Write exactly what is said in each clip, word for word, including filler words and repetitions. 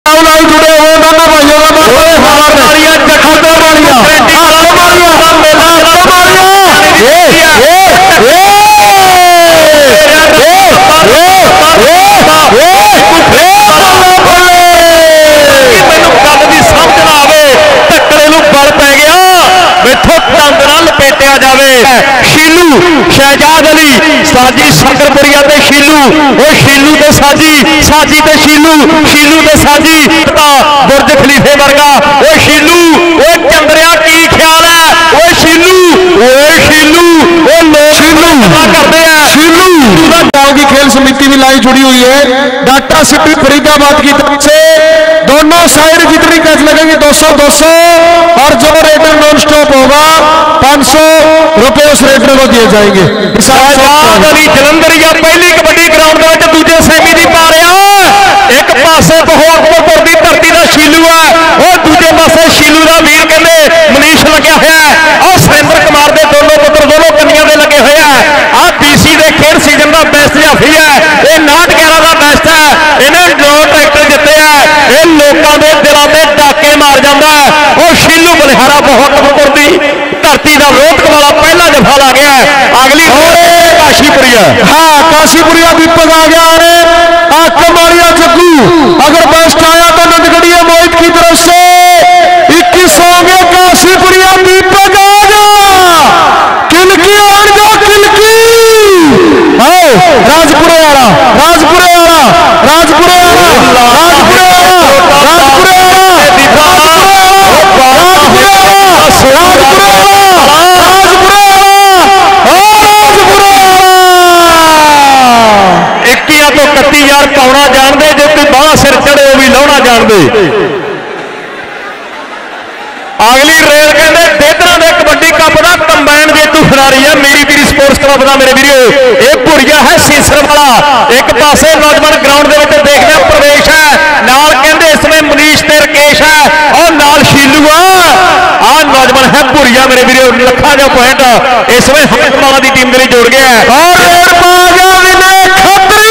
जुड़े हुए दोनों भाइयों का मारिया जखा मारिया लपेटिया जाए शीलू शहजाद अली साजी शंकरपुरिया ते शीलू वो शीलू ते साजी साजी ते शीलू शीलू ते साजी बुर्ज खलीफे वर्गा वो शीलू वो चंद्रिया की ख्याल है वो शीलू वो शीलू वो लोग करते हैं शीलू गांव की खेल समिति भी लाई जुड़ी हुई है डॉक्टर सिटी फरीदाबाद की तरफ से दोनों साइड जितनी कैच लगेंगे दो सौ दो सौ और जो रेटर नॉन स्टॉप होगा पांच सौ रुपए उस रेटर को दिए जाएंगे। शहजाद अली जलंधर या पहली कबड्डी ग्राउंड में दूजे सेमी की पा रहा एक पासे बहोरपुर की धरती का शीलू है और दूजे पासे शीलू का वीर कहते मनीष लगे हुआ है और सुरेंद्र कुमार के दोनों पुत्र दोनों कन्या के लगे हुए हैं आ बीसी के खेल सीजन का बेस्ट जाफी है ये नाट ग्यारह का बेस्ट है इन्हें नौ ट्रैक्टर जिते है ये लोगों के दिलों में डाके मार जाता है और शीलू बलिहारा बहोरपुर की धरती का रोहतक वाला पहला जफा ला गया है अगली काशीपुरिया हाँ काशीपुरिया दीपक आ गया है कमारिया जग्गू अगर बेस्ट आया तो नंदगढ़िया मोहित की तरफ से इक्कीस हो गए काशीपुरिया दीपक आ गया किलकी और जो किलकी आओ राजपुरे वाला राजपुरे वाला राजपुरे वाला राजपुरे वाला राजपुरे वाला राजपुरे तो कत्ती यार पाउना जानते जो कोई बाह सिर चढ़े वो भी लाना जानते अगली रेल कहते देदरा के कबड्डी कप का कंबाइन जेतू खिलाड़ी है मेरी पीरी स्पोर्ट्स क्लब का मेरे वीडियो ये भुरिया है सीसर वाला एक पासे नौजवान ग्राउंड के देखने प्रवेश है नाल कहते इसमें मनीष ते रकेश है और नाल शीलू आ नौजवान है भुरिया मेरे वीडियो लखा जो पॉइंट इसमें हमें माला की टीम के लिए जोड़ गया है और रेड पा गया विनय खत्री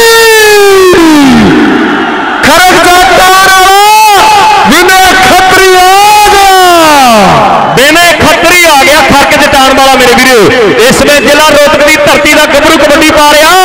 खरग जाता विनय खत्री आ गया विनय खत्री आ गया खरक जटान वाला मेरे वीडियो इसमें जिला रोहतक की धरती का गबरू कबड्डी पा रहा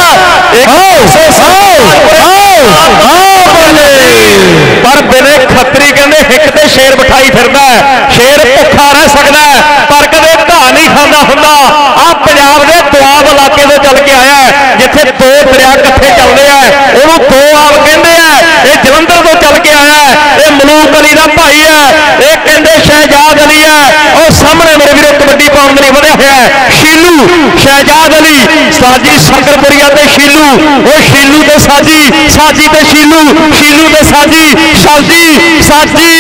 पर विनय खत्री कहते हिक ते शेर बिठाई फिरदा शेर भुखा रह सकता है पर कदे घा नहीं खांदा हुंदा आ पंजाब के दुआब इलाके से चल के आया जिथे दो दरिया कट्ठे चलते हैं उन्होंने दो आब कहते हैं ये जलंधर तो चल के आया ये मलूक अली का भाई है ये कहते शहजाद अली है और सामने मेरे वीरों कबड्डी पाउन के लिए बढ़िया हुआ है शीलू शहजाद अली साजी शंकरपुरिया ते शीलू वो शीलू ते साजी साजी ते शीलू शीलू ते साजी साजी साजी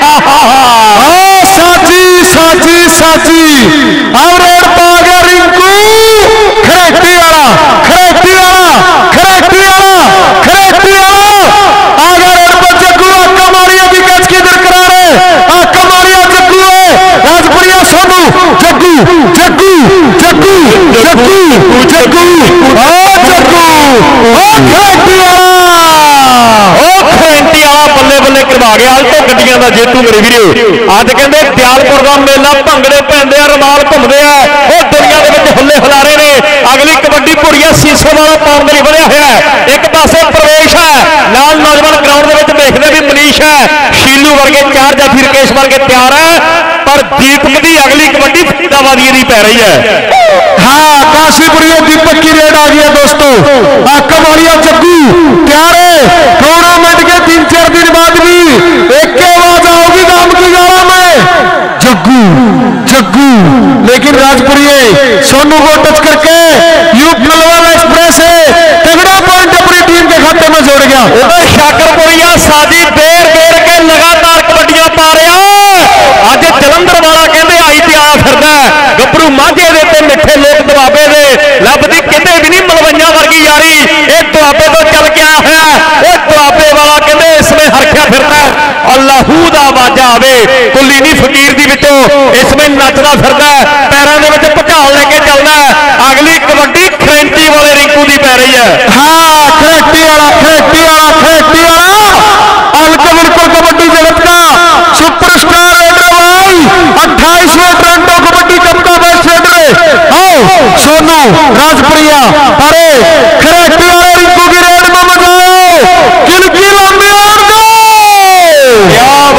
साजी साजी साजी और रेड पा गया रिंकू खरेटी वाला खरेटी वाला खरेटी वाला खरेटी वाला आ गया रेड पर जग्गू आका मारिया भी कैच की दरकार है आका मारिया जग्गू है राजपुरिया सोनू जग्गू जग्गू जग्गू जग्गू जग्गू ओ जग्गू ओ खरेटी वाला ओ खरेटी वाला बल्ले बल्ले करवा गया अज तो गड्डियां का जेतू मेरे वीडियो अज कहते दयालपुर का मेला भंगड़े पैंदे रमाल घूमते हैं वो दुनिया के हुले हुलारे ने अगली कबड्डी भुरिया सीसो वाला पाउन के लिए बनया हुआ है एक पासे प्रवेश है नाल नौजवान ग्राउंड के देखते भी मनीष है शीलू वर्गे चार जाफी रकेश वर्गे तैयार है पर दीपक की अगली कबड्डी फरीदाबादी की पै रही है हाँ काशीपुरी दीपक की रेड आ गई है दोस्तों कमारिया जग्गू तैयार है टूर्नामेंट के तीन चार दिन बाद भी एक के आवाज आओगी नाम की गाला में जग्गू जग्गू लेकिन राजपुरी सोनू को टच करके यूप नलवाल एक्सप्रेस है तगड़ा पॉइंट अपनी टीम के खाते में जोड़ गया उधर शाकरपुरिया साजी देर देर के लगातार कबड्डियां पा रहा अज जलंधर वाला कहते आई तैयार फिरदा गबरू मांझे दे मिठे लोग दुआबे दे लभदी किते भी नहीं मलवैया वर्गी यारी ये दुआबे तो चल के आया है वो दुआबे वाला कहते इसमें हरख्या फिरदा अल्लाहू दा वाजा आवे कुली नहीं फकीर दी विचों इसमें नचदा फिरदा पैरों के विच भकाल लेके चलदा अगली कबड्डी खरेंटी वाले रिंकू की पै रही है हाँ खरेटी वाला खरेटी वाला खरेटी वाला अलकमर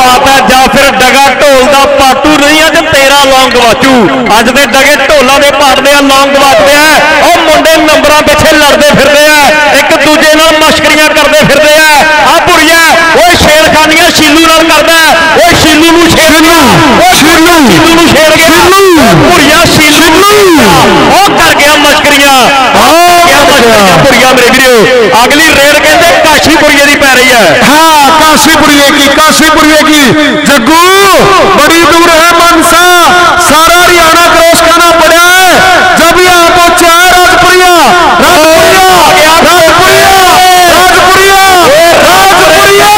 बात है। जा फिर डगा ढोल का पाटू नहीं अज तेरा लौंग गवाचू। अज दे डगे ढोलों के पाटदे लौंग गवाचते हैं। और मुंडे नंबरां पिछे लड़ते फिरते हैं, एक दूजे नाल मश्करियां करते फिरते हैं। आ भुरिया वो छेड़खानियां शीलू नाल करदा है, वो शीलू नूं छेड़ गया, वो शीलू शीलू नूं छेड़ गया, भुरिया शीलू वो कर गया मश्करियां, भुरिया मेरे वीरो। अगली रेड कहते काशीपुरिये की पै रही है। हाँ काशीपुरिये की, काशीपुरिये की जग्गू बड़ी दूर है मनसा, सारा हरियाणा क्रॉस करना पड़ा है। जब यहाँ पहुंचा है राजपुरिया, राजपुरिया राजपुरिया राजपुरिया राजपुरिया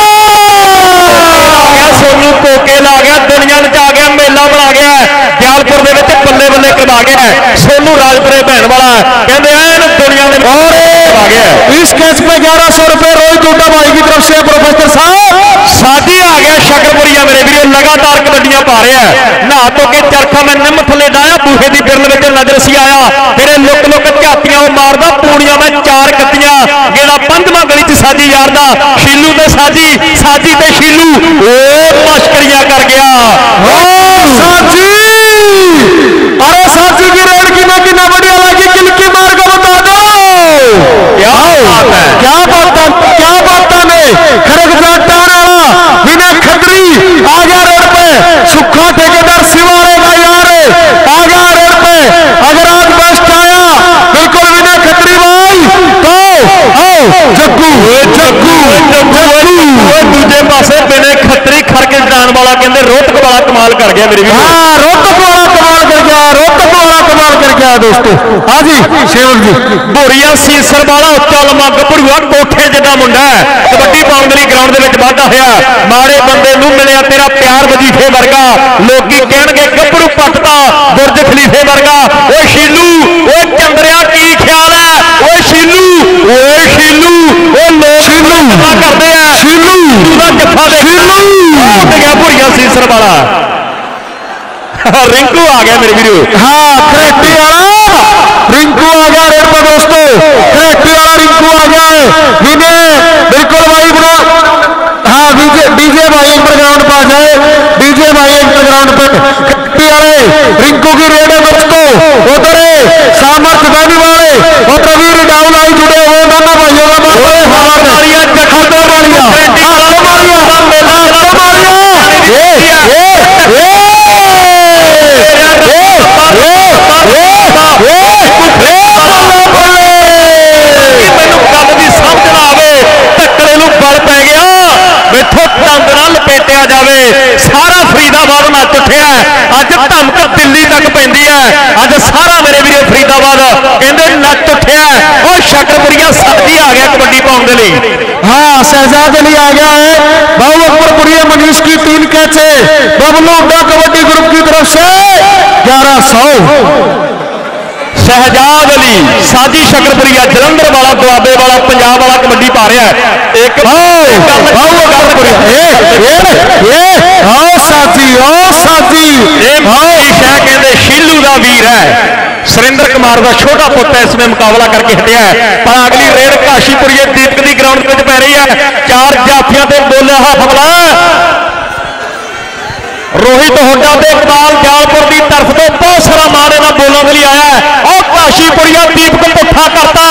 सोनू कोके ला गया, दुनिया में आ गया, मेला बना गया, दयालपुर के बल्ले बल्ले कमा गया। सोनू राजपुरे भैन वाला कहते हैं दुनिया में आ गया। इस कैच पे ग्यारह सौ रुपए रोहित टूटा भाई की तरफ से प्रोफेसर साहब। साजी आ गया शकरपुरिया मेरे वीर, लगातार कबड्डियां पा रहे हैं। नहा तो के चरखा मैं निम थले डाया, बूहे की गिरल में नजर सी आया, फिर लुक लुक झातियां मारदा, पूड़ियां में चार कत्तियां, गेड़ा पंजवा गली च साजी यारदा, शीलू ते साजी, साजी ते शीलू ओ मश्करियां कर गया। साजी अरे साजी की रेड किना किना बढ़िया लगी, किलकी मार के बता दो क्या बात है, क्या बात है, क्या बात है। खड़क जाता रहा विनय खत्री आ गया रोड पे, सुखा ठेकेदार सिवारे का यार आ गया रोड पे। अगर आज बेस्ट आया बिल्कुल विनय खत्री भाई तो आओ जग्गू जग्गू जग्गू दूजे पासे विनय खत्री खड़के जान वाला कहते रोहतक वाला कमाल कर गया मेरी। हाँ रोहतक वाला कमाल कर गया, रोहतक वाला कमाल कर गया दोस्तों। हाँ जी सेवक जी भोरिया सीसर वाला उच्चा लम्मा गभरूआ कोठे जिदा मुंडा है, कबड्डी पाउण वाली ग्राउंड में वाधा होया, माड़े बंदे नूं मिलिया तेरा प्यार वजीफे वर्गा, लोकी कहणगे गभरू पटदा बुरज खलीफे वर्गा। ओ शीलू ओ चंद्रिया की ख्याल है, ओ शीलू ओ शीलू ओ लोग शीलू करते हैं, शीलू दा जफा दे शीलू उठ गया भोरिया सीसर वाला। रिंकू आ गया मेरे वीरो। हाँ खरेटी वाला रिंकू आ गया रेड पर दोस्तों, खरेटी वाला रिंकू आ गया है। विनय बिल्कुल भाई बना, हाँ डीजे डीजे भाई इंटर ग्राउंड पर आ जाए, डीजे भाई इंटर ग्राउंड पर खरेटी वाले रिंकू की रेड है दोस्तों। उधर सामर्थ गानी वाले और रवीर डाउन आई जुड़े हुए दोनों भाइयों का लपेटिया जाए, सारा फरीदाबाद नच उठिया, अज धमक दिल्ली तक पैंदी है, अज सारा मेरे वीरो फरीदाबाद कहते नच उठिया। और शकरपुरिया साथी आ गया कबड्डी पाउण के लिए। हाँ शहजाद अली आ गया है, बाबू अकबरपुरिया मनीष की तीन कैचे, बबलू उड्डा कबड्डी ग्रुप की तरफ से ग्यारह सौ। शहजाद अली साजी शकरपुरिया जलंधर वाला, दुआबे वाला, पंजाब वाला कबड्डी पा रहा है। एक कहते शीलू का वीर है, सुरेंद्र कुमार का छोटा पुत्र इसमें मुकाबला करके हटिया है। पर अगली रेड काशीपुरिये दीपक की ग्राउंड में पै रही है, चार जाफिया से बोलिया हमला रोहित होंडा के इकबाल दयालपुर की तरफ तो बहुत सारा मारे ना बोलों के लिए आया है। और काशीपुरिया दीपक पुट्ठा करता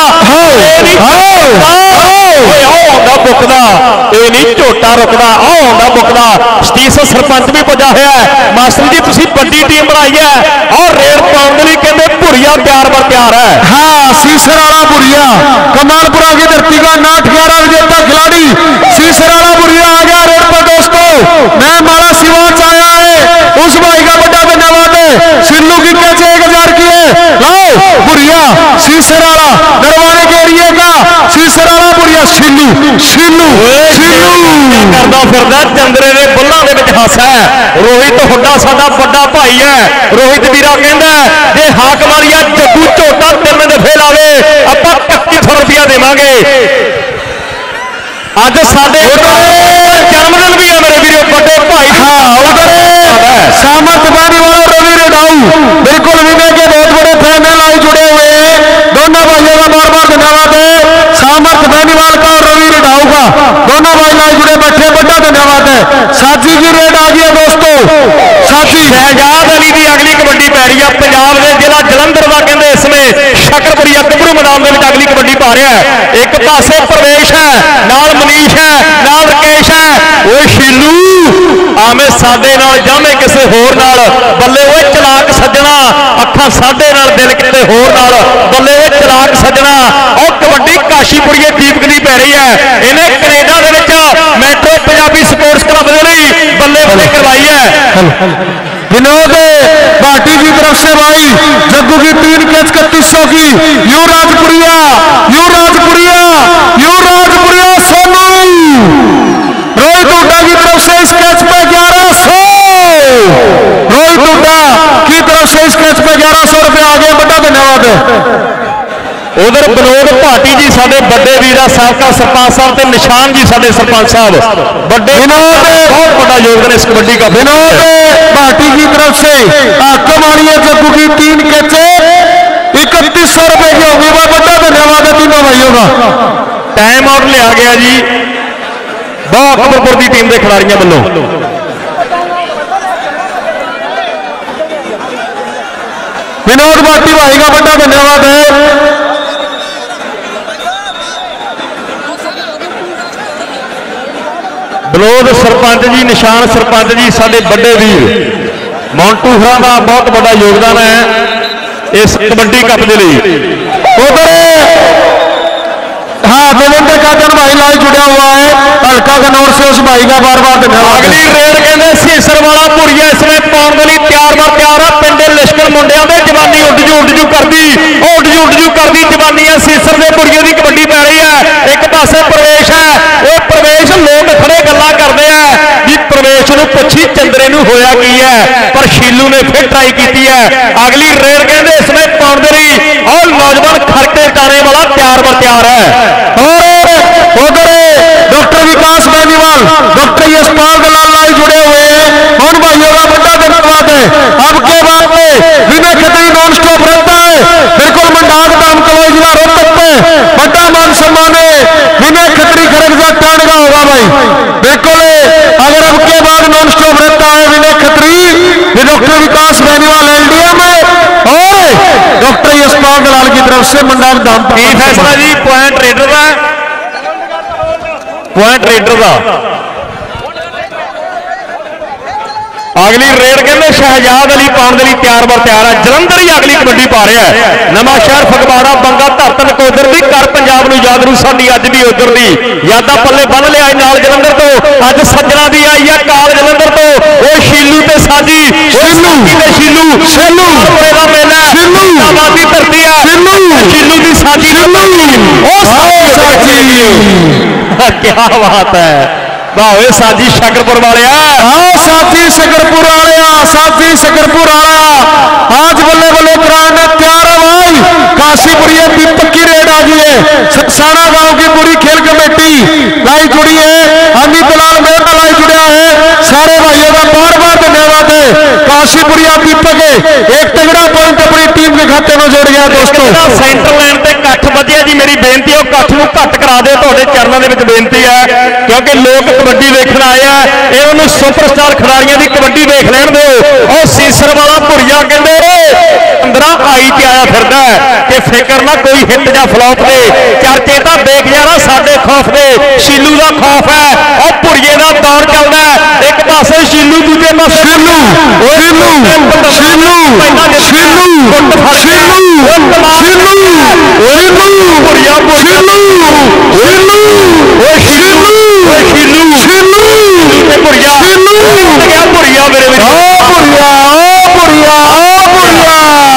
बुकदा, ये नहीं झोटा रुकदा, आंदा बुकदा। सतीश सरपंच भी पुजा है, मास्टर जी तुसी बड़ी टीम बनाई है और रेड पाउण के लिए कहते भुरिया प्यार पर प्यार है। हाँ सीसर वाला भुरिया कमालपुरा की धरती का नाट ग्यारह विजेता खिलाड़ी सीसर वाला भुरिया आ गया रेड पर दोस्तों। मैं मारा सिवाच आया है, उस भाई का बड़ा धन्यवाद है। सिल्लू की कैसे एक हजार की है, लाओ भुरिया सीसर वाला नरवाने के एरिए का सीसर वाला भुरिया सिल्लू सिल्लू सिल्लू करदा फिरदा चंद्रे ने बुल्लां दे विच हासा है। रोहित हुड्डा साडा बड़ा भाई है, रोहित वीरा कहंदा जे हाक मारिया जग्गू झोटा तीन दफे लावे आपां इकत्ती सौ रुपया देवांगे। अज साडे जन्मदिन भी है मेरे वीरो बड़े भाई। हाँ उधर सामर्थ बानी वाला रवि रेडाऊ बिल्कुल विनय के बहुत बड़े फैन है, लाई जुड़े हुए हैं। दोनों भाइयों का बार बार धन्यवाद है, सामर्थ बेनीवाल का और रवि रेडाऊ का, दोनों भाई लाई जुड़े बैठे, बड़ा धन्यवाद है। साथी भी रेड आ गई है दोस्तों। साथी शहजाद अली की अगली कबड्डी पै रही है पंजाब के जिला जलंधर का कहते इसमें शकरपुरिया कबरू मैदान में अगली कबड्डी पा रहा है। एक पासे प्रवेश है नाल मनीष है नाल रकेश है वो शीलू आवे साडे नाल जावे किसी होर नाल बल्ले वो चलाक सज्जना अखा साडे नाल दिल किते होर नाल बल्ले वो चलाक सज्जना और कबड्डी काशीपुरीए दीपक की पै रही है। इन्हें कनेडा दे विच मैट्रो पंजाबी स्पोर्ट्स क्लब दे लई बल्ले बल्ले करवाई है। विनोद भाटी की तरफ से भाई जग्गू की तीन कैच इकतीस सौ की युवराजपुरिया युवराजपुरिया युवराजपुरिया सोनू रोहित हुड्डा की तरफ से इस कैच पे ग्यारह सौ रोहित हुड्डा की तरफ से इस कैच पे ग्यारह सौ रुपये आ गए। बड़ा धन्यवाद। उधर विनोद भाटी जी साडे बड़े वीरा साबका सरपंच साहब ते निशान जी साडे सरपंच साहब बड़े विनोद बहुत बड़ा योगदान इस कबड्डी का। विनोद भाटी की तरफ से कमानिया जग्गू की तीन कैचे इकतीस सौ रुपए की होगी। वह बड़ा धन्यवाद है तीनों भाइयों का। टाइम आउट लिया गया जी बहुत अकबरपुर की टीम के खिलाड़ियों वालों। विनोद भाटी भाई का बड़ा धन्यवाद है। बलोद सरपंच जी निशान सरपंच जी साडे बड़े वीर मोंटू हरा का बहुत बड़ा योगदान है इस कबड्डी कप के लिए। उधर हाँ गोविंद काजन भाई लाइव जुड़ा हुआ है हल्का कनौर से उस भाई का बार बार धन्यवाद। अगली रेड कहते सीसर वाला पुरिया इसमें पाने के लिए तैयार बार तैयार है। पिंडे लिश्कन मुंडिया में जवानी उडजू उडजू करती उडजू उडजू करती जवानी है सीसर के पुरिया की कबड्डी पै रही है। एक पासे प्रवेश है वो प्रवेश लोग खड़े गल्ला करते हैं कि प्रवेश को पुछी चंद्रे नूं होया की है पर शीलू ने फिर ट्राई की है। अगली रेड कहते इसमें पाने के लिए और नौजवान खड़के टाने वाला तैयार बार तैयार है। और उधर doctor Vikas Beniwal doctor Yashpal Dalal live जुड़े हुए हैं उन भाइयों का बड़ा धन्यवाद है। अब के बाद में विनय खत्री नॉन स्टॉप रहता है बिल्कुल मंडाक धाम कलोई जिला रोहतक पे बड़ा मान सम्मान है विनय खत्री खड़गजा टर्न का होगा भाई बिल्कुल। अगर अब के बाद नॉन स्टॉप रहता है विनय खत्री डॉक्टर विकास बेनीवाल एलडीएम में और डॉक्टर यशपाल दलाल की तरफ से मंडाक धाम फैसला जी पॉइंट रेडर का पॉइंट रेडर का। अगली रेड कहते शहजाद अली पाने के लिए तैयार बार तैयार है। जलंधर ही अगली कबड्डी पा रहा है। नवा शहर फगवाड़ा बंगा धरतन कोदर की कर पंजाब में याद रू साडी अज भी उधर की यादा पल्ले बन लिया नाल जलंधर तो अज सज्जना की आई है काल जलंधर तो वो शीलू ते साडी शीलू शीलू शीलू का मेला शीलू आबादी धरती है शीलू शीलू की साडी क्या बात है भावे साजी शकरपुर वाले हाँ साथी शकरपुर वाले साथी शकरपुर वाला आज बल्ले बल्ले कराने तैयार है भाई। काशीपुरिया दीपक की रेड आ गई है। सकसाना गांव की पूरी खेल कमेटी लाई जुड़ी है। अमित लाल मेहता लाई जुड़ा है। सारे भाइयों का बार बार धन्यवाद है। काशीपुरिया दीपक एक तगड़ा पॉइंट अपनी टीम के खाते में जोड़ गया दोस्तों। सेंटर लाइन पे कट्ठ बजिया जी मेरी बेनती है कट्ठ में घट करा दे तुहाडे चरणों के विच बेनती है क्योंकि लोग कबड्डी देखने आए हैं इन्होंने सुपरस्टार खिलाड़ियों की कबड्डी देख लैन दो। और सीसर वाला भुरिया कहते पंद्रह आई ते आया फिरदा है कि फिक्र ना कोई हिट या फ्लॉप दे चर्चे तो देख जाना साडे खौफ दे शीलू का खौफ है और भुरिए का दौर चलता है। एक पासे शीलू दूजे पासे शीलू शीलू शीलू शीलू भुरिया शीलू शीलू शीलू शीलू शीलू भुरिया भुरिया भुरिया मेरे भुरिया भुरिया भुरिया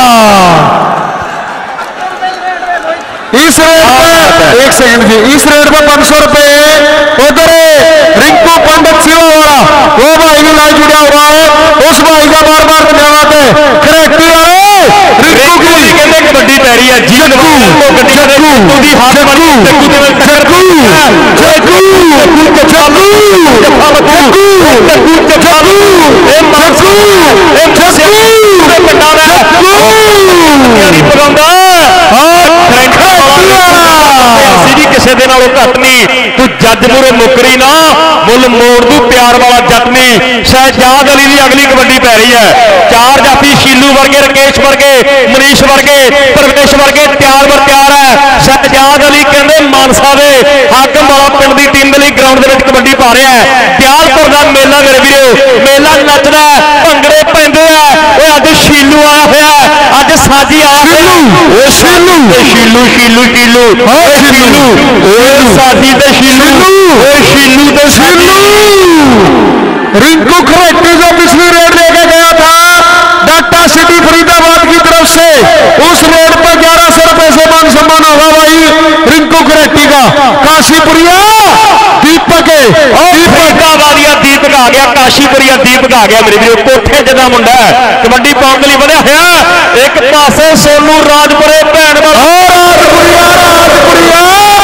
इस रेट पे एक सेकंड जी इस रेट पे पांच सौ रुपए उधर रिंकू पंडित शिवा वाला वो भाई भी लाइव जुड़ा हुआ है उस भाई का बार बार धन्यवाद है। खरेटी वाले रिंकू की कहते कबड्डी पै रही है जी जग्गू जग्गू की हाथ वाली जग्गू जग्गू जग्गू जग्गू जग्गू जग्गू जग्गू ए जग्गू ए जग्गू ए पंडारा यानी पगांदा और खरेटी सीधी किसी दे नालों घट नहीं तू जज मूरे मुकरी ना मुल मोड़ दू प्यार वाला जख्मी शहजाद अली की अगली कबड्डी पै रही है। चार जाफी शीलू वर्गे, राकेश वर्गे, मनीष वर्गे, प्रवेश वर्गे तैयार बर तैयार है। शहजाद अली कहते मानसा दे हाकम वाला पिंड की टीम के लिए ग्राउंड के कबड्डी पा रहा है। दयालपुर का मेला मेरे वीरो, मेला नचदा है, भंगड़े पैंदे है। अज शीलू आया होया है, अज साजी आया होया है। शीलू शीलू शीलू शीलू शीलू साजी ते शीलू शीलू ते शीलू। रिंकू खरेटी जो पिछली रेड लेके गया था डाटा सिटी फरीदाबाद की तरफ से, उस रेड पर ग्यारह सौ रुपए से मान सम्मान होगा भाई रिंकू खरेटी का। काशीपुरिया दीपक दीपक वालिया दीपक आ गया, काशीपुरिया दीपक आ गया मेरे वीर। कोठे जदा मुंडा है कबड्डी पाउण के लिए बढ़िया होया। एक पासे सोनू राजपुरे भैन राजपुरिया राजपुरिया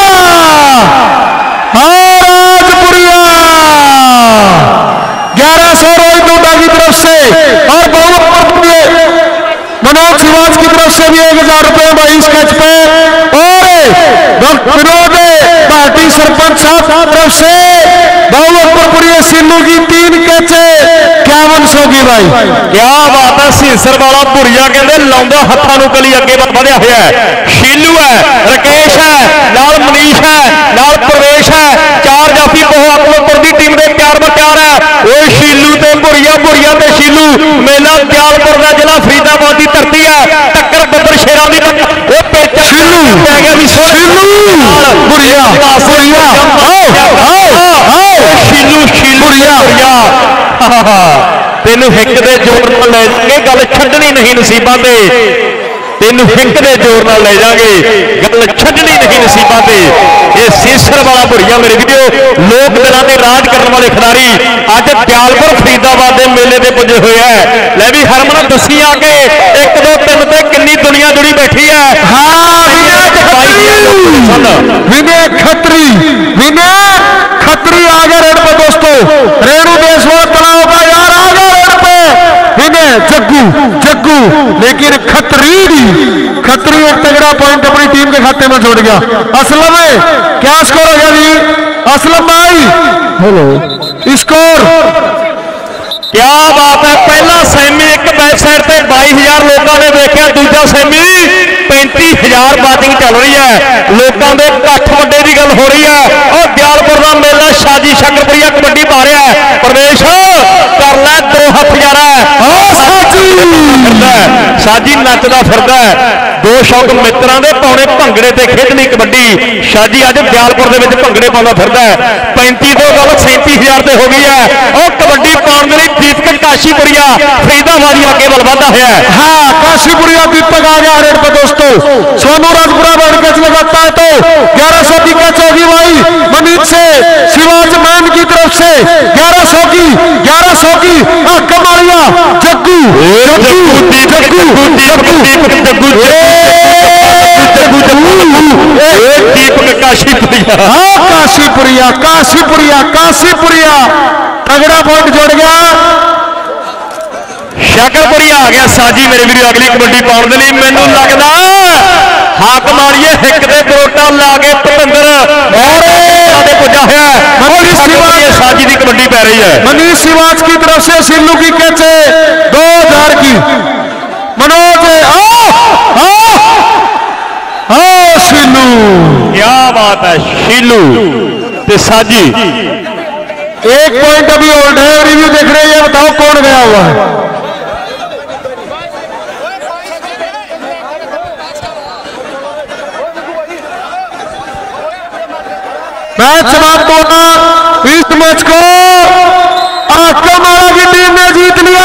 राजपुरिया ग्यारह सौ रोहित नोटा की तरफ से और बहुत मनोज शिवाज की तरफ से भी एक हजार रुपए भाई स्केच पे, और विनोद पार्टी सरपंच साहब की तरफ से बहु अकबरपुरी सिल्लू की तीन कैचे इक्यावन सौ की भाई। क्या बात है। सीसर वाला भुरिया कहते लाउंदा हत्थां नूं कली अगे बढ़िया होया है। शीलू है, राकेश है, नाल मनीष है, नाल प्रवेश है। चार जाफी बहु अकबरपुर की टीम के प्यार बर प्यार है। वो शीलू ते भुरिया, भुरिया ते शीलू। मेला दयालपुर का जिला फरीदाबाद की धरती है। टक्कर बदर शेरा की वो पेचा शीलू पै गया भी शीलू भुरिया भुरिया शीलू शीलू भुरिया तेन हिक दे जोर नाल ले जाएंगे, गल छड्डनी नहीं नसीबां ते। तेन हिक दे जोर नाल ले जाएंगे, गल छड्डनी नहीं नसीबां ते। ये सीसर वाला भुरिया मेरे वीडियो लोक दिलां ते राज करने वाले खिलाड़ी अज दयालपुर फरीदाबाद के मेले से पुजे हुए हैं। लै भी हरमन दसी आके एक दो तीन ते कितनी दुनिया जुड़ी बैठी है। विनय खत्री विनय खत्री आ गया रेड पे दोस्तों। रेणु देशवाल तलाव का यार आ गया रेड पे विनय जग्गू जग्गू, लेकिन खत्री खत्री एक तगड़ा पॉइंट अपनी टीम के खाते में जोड़ गया। असलम क्या स्कोर हो गया जी असलम भाई? हेलो स्कोर क्या बात है। पहला सेमी एक बैक साइड से बाई हजार लोगों ने देखा, दूजा सेमी पैंती हजार बाटिंग चल रही है। लोगों के कठ वड्डे की गल हो रही है। और दयालपुर का मेला शाजी शकरपुरिया कबड्डी पा रहा है। प्रवेश कर लै दो हथ यारा साजी नचदा फिरदा है। दो शौक मित्रों के पाने भंगड़े ते खेडनी कबड्डी। शाजी अज दयालपुर के भंगड़े पाउंदा फिरदा है। पैंती तो गल सैंती हजार से हो गई है। और कबड्डी पाउण के लिए दीपक काशीपुरिया फरीदाबाद अगे बल वाधा है। हाँ काशीपुरिया दीपक आ गया रेड पे दोस्तों। सोनू राजपुरा बैठ कैच लगाता है तो ग्यारह सौ की कैच होगी भाई मनीष से शिवाज मैन की तरफ से। ग्यारह सौ की ग्यारह सौ की कमालिया जग्गू जग्गू दीपक काशीपुरिया काशीपुरिया काशीपुरिया काशीपुरिया तगड़ा पॉइंट जोड़ गया। शकरपुरिया आ गया साजी मेरे वीर अगली कबड्डी पाउण के लिए। मैनू लगता हाक मारिए हिक दे करोटा ला के पतंदर पुजा है। साजी की कबड्डी पै रही है। मनीष शिवाज की तरफ से सिल्लू की कैच दो हजार की। मनोज सिल्लू क्या बात है। शीलू ते साजी एक पॉइंट अभी होल्ड है। रिव्यू देख रहे हैं, बताओ कौन गया हुआ है। मैच समाप्त होना इस मैच को आकमाला की टीम ने जीत लिया।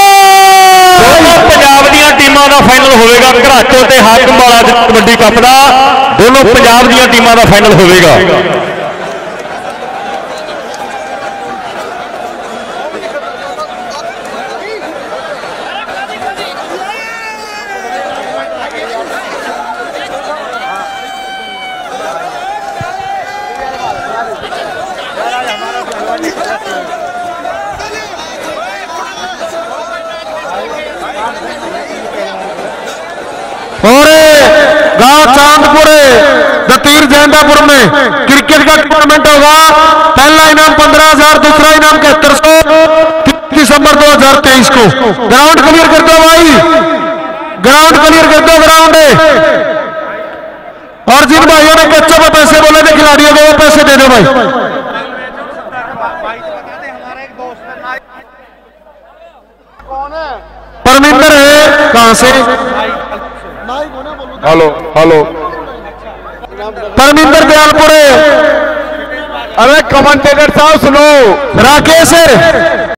पंजाब दी टीमों का फाइनल होगा घराचों ते हाकमाला कबड्डी कप का। दोनों पंजाब दी टीमों का फाइनल होगा। और गांव चांदपुर दतीर जैंदापुर में क्रिकेट का टूर्नामेंट होगा। पहला इनाम पंद्रह हजार, दूसरा इनाम इकहत्तर सौ दिसंबर दो हजार तेईस को। ग्राउंड क्लियर कर दो भाई, ग्राउंड क्लियर कर दो ग्राउंड। और जिन भाइयों ने बच्चों को पैसे बोले थे खिलाड़ियों को, वो पैसे दे दो भाई। परमिंदर है कहां से? हेलो हेलो परमिंदर दयालपुर है। अरे कमेंटेटर साहब सुनो, राकेश है।